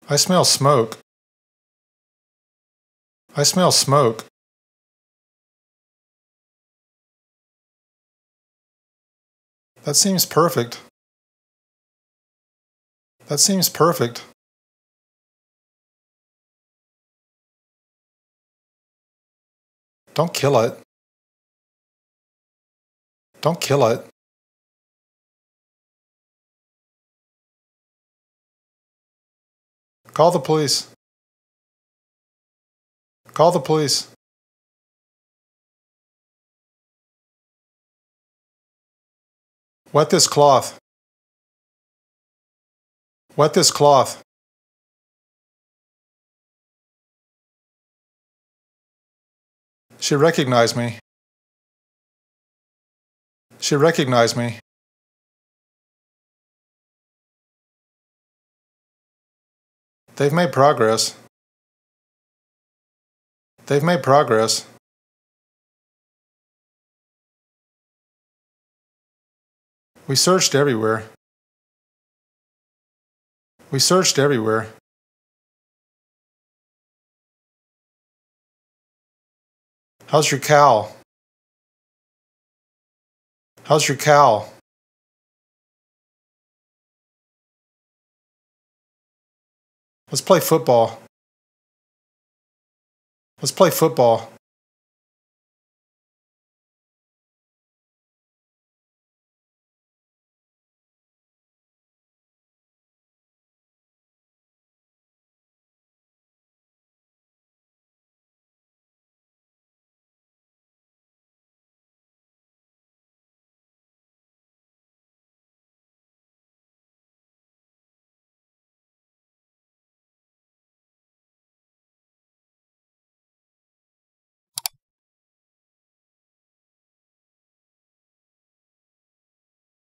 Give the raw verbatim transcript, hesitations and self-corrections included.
I smell smoke. I smell smoke. That seems perfect. That seems perfect. Don't kill it. Don't kill it. Call the police. Call the police. Wet this cloth. Wet this cloth. She recognized me. She recognized me. They've made progress. They've made progress. We searched everywhere. We searched everywhere. How's your cow? How's your cow? Let's play football. Let's play football.